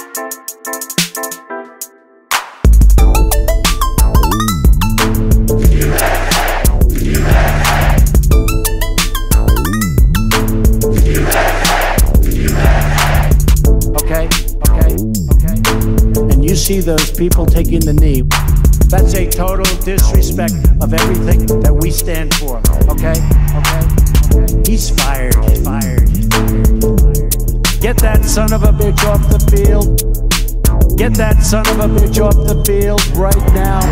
You see those people taking the knee. That's a total disrespect of everything that we stand for, okay? He's fired, he's fired. Get that son of a bitch off the field. Get that son of a bitch off the field right now.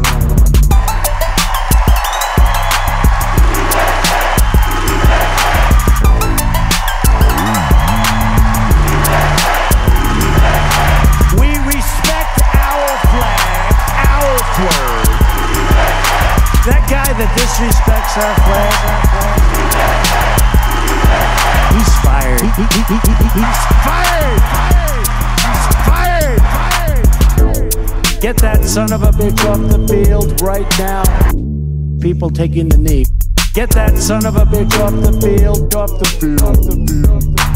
That guy that disrespects our flag, he's fired. He's fired. Get that son of a bitch off the field right now. People taking the knee. Get that son of a bitch off the field, off the field.